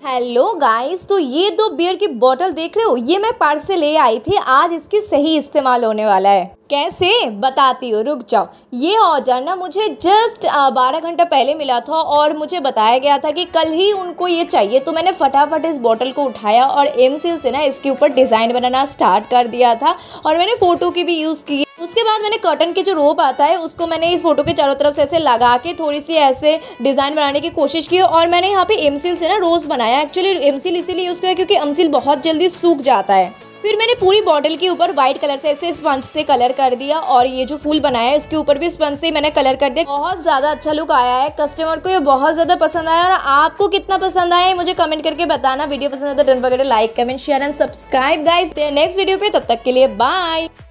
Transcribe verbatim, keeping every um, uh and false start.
Hello guys, तो ये दो बियर की बोतल देख रहे हो, ये मैं पार्क से ले आई थी। आज इसकी सही इस्तेमाल होने वाला है। कैसे बताती हूँ, रुक जाओ। ये औजार ना मुझे जस्ट बारह घंटा पहले मिला था और मुझे बताया गया था कि कल ही उनको ये चाहिए। तो मैंने फटाफट इस बोतल को उठाया और एमसील से ना इसके ऊपर डिज़ाइन बनाना स्टार्ट कर दिया था और मैंने फ़ोटो की भी यूज़ की। उसके बाद मैंने कर्टन के जो रोप आता है उसको मैंने इस फोटो के चारों तरफ से ऐसे लगा के थोड़ी सी ऐसे डिज़ाइन बनाने की कोशिश की और मैंने यहाँ पे एमसील से ना रोज़ बनाया। एक्चुअली एमसील इसीलिए यूज़ किया क्योंकि एमसील बहुत जल्दी सूख जाता है। फिर मैंने पूरी बॉटल के ऊपर व्हाइट कलर से ऐसे स्पंज से कलर कर दिया और ये जो फूल बनाया है इसके ऊपर भी स्पंज से मैंने कलर कर दिया। बहुत ज़्यादा अच्छा लुक आया है, कस्टमर को ये बहुत ज़्यादा पसंद आया। और आपको कितना पसंद आया है मुझे कमेंट करके बताना। वीडियो पसंद है तो don't forget to like, comment, share and subscribe guys. Next video पे, तब तक के लिए बाय।